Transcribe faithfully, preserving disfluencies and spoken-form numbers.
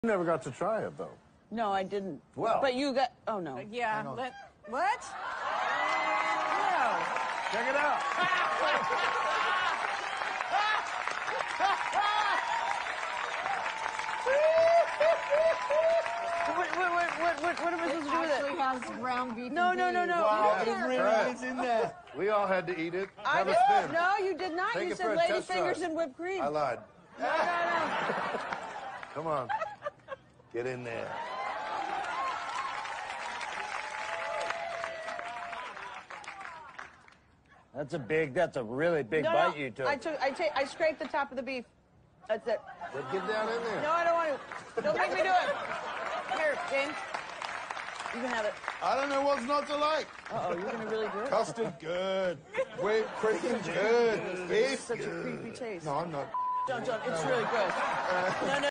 Never got to try it, though. No, I didn't. Well. But you got... Oh, no. Uh, yeah, let... What? No. Check it out. What, what, what, what, what, what am I supposed to do with it? Actually has ground beef. No, and no, no, beef. no. Wow, You it can't- really Right. is in there. We all had to eat it. I Have a did. spin. No, you did not. Take you it for said a lady test fingers run. and whipped cream. I lied. No, no, no. Come on. Get in there. That's a big, that's a really big no, bite no. you took. I took, I take, I scraped the top of the beef. That's it. But get down in there. No, I don't want to. Don't make me do it. Here, James. You can have it. I don't know what's not to like. Uh-oh, you're going to really do it? Custard, good. Whipped cream, good. Beef, Such a good. creepy taste. No, I'm not. Don't, don't. It's really good. No, no.